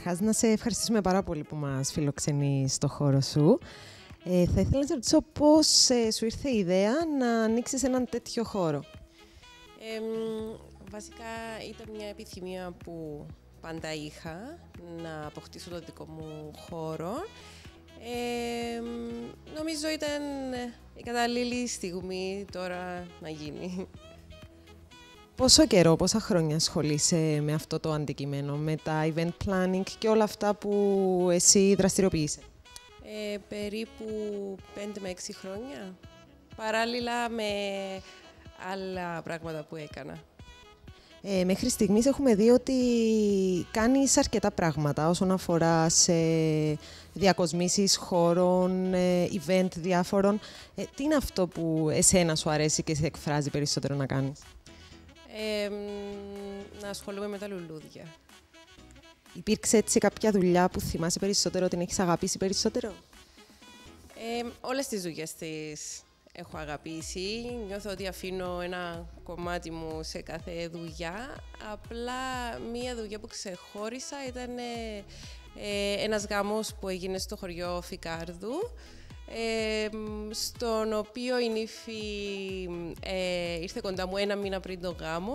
Καταρχάς, να σε ευχαριστήσουμε πάρα πολύ που μας φιλοξενείς στο χώρο σου. Θα ήθελα να σε ρωτήσω πώς σου ήρθε η ιδέα να ανοίξεις έναν τέτοιο χώρο. Βασικά ήταν μια επιθυμία που πάντα είχα, να αποκτήσω το δικό μου χώρο. Νομίζω ήταν η κατάλληλη στιγμή τώρα να γίνει. Πόσο καιρό, πόσα χρόνια ασχολείσαι με αυτό το αντικείμενο, με τα event planning και όλα αυτά που εσύ δραστηριοποιείσαι? Περίπου 5 με 6 χρόνια, παράλληλα με άλλα πράγματα που έκανα. Μέχρι στιγμής έχουμε δει ότι κάνεις αρκετά πράγματα όσον αφορά σε διακοσμήσεις χώρων, event διάφορων. Τι είναι αυτό που εσένα σου αρέσει και σε εκφράζει περισσότερο να κάνεις? Να ασχολούμαι με τα λουλούδια. Υπήρξε έτσι κάποια δουλειά που θυμάσαι περισσότερο, την έχεις αγαπήσει περισσότερο? Όλες τις δουλειές τις έχω αγαπήσει. Νιώθω ότι αφήνω ένα κομμάτι μου σε κάθε δουλειά. Απλά μία δουλειά που ξεχώρισα ήταν ένας γάμος που έγινε στο χωριό Φικάρδου, στον οποίο η νύφη ήρθε κοντά μου 1 μήνα πριν τον γάμο.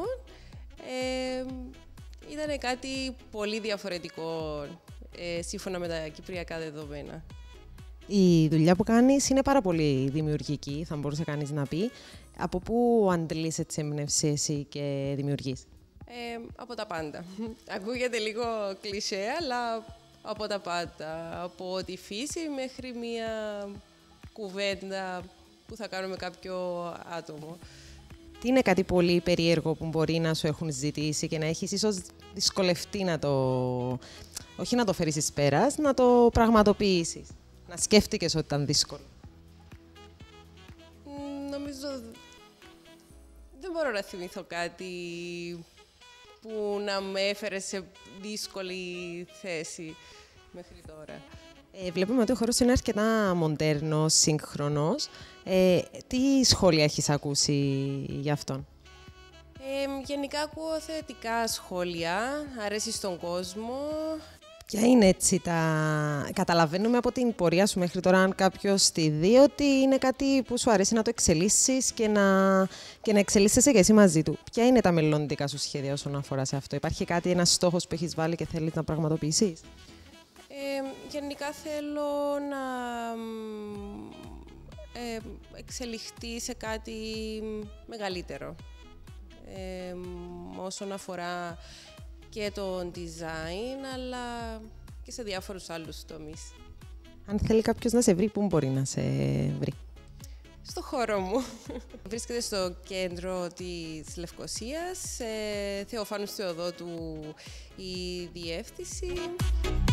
Ήταν κάτι πολύ διαφορετικό σύμφωνα με τα κυπριακά δεδομένα. Η δουλειά που κάνεις είναι πάρα πολύ δημιουργική, θα μπορούσε κανείς να πει. Από πού αντλείς έτσι έμπνευση εσύ και δημιουργείς? Από τα πάντα. Ακούγεται λίγο κλισέ, αλλά από τα πάντα. Από τη φύση μέχρι μία κουβέντα που θα κάνω με κάποιο άτομο. Τι είναι κάτι πολύ περίεργο που μπορεί να σου έχουν ζητήσει και να έχεις ίσως δυσκολευτεί να το... όχι να το φέρεις εις πέρας, να το πραγματοποιήσεις? Να σκέφτηκες ότι ήταν δύσκολο? Νομίζω δεν μπορώ να θυμηθώ κάτι που να με έφερε σε δύσκολη θέση μέχρι τώρα. Βλέπουμε ότι ο χώρος είναι αρκετά μοντέρνος, σύγχρονος. Τι σχόλια έχεις ακούσει γι' αυτόν? Γενικά ακούω θετικά σχόλια, αρέσει στον κόσμο. Ποια είναι έτσι καταλαβαίνουμε από την πορεία σου μέχρι τώρα, αν κάποιος τη δει, ότι είναι κάτι που σου αρέσει να το εξελίσσεις και να εξελίσσεσαι και εσύ μαζί του. Ποια είναι τα μελλοντικά σου σχέδια όσον αφορά σε αυτό? Υπάρχει κάτι, ένας στόχος που έχεις βάλει και θέλεις να πραγματοποιήσεις? Γενικά θέλω να εξελιχθεί σε κάτι μεγαλύτερο. Όσον αφορά και το design, αλλά και σε διάφορους άλλους τομείς. Αν θέλει κάποιος να σε βρει, πού μπορεί να σε βρει? Στο χώρο μου. Βρίσκεται στο κέντρο της Λευκωσίας, Θεοφάνου Θεοδότου η διεύθυνση.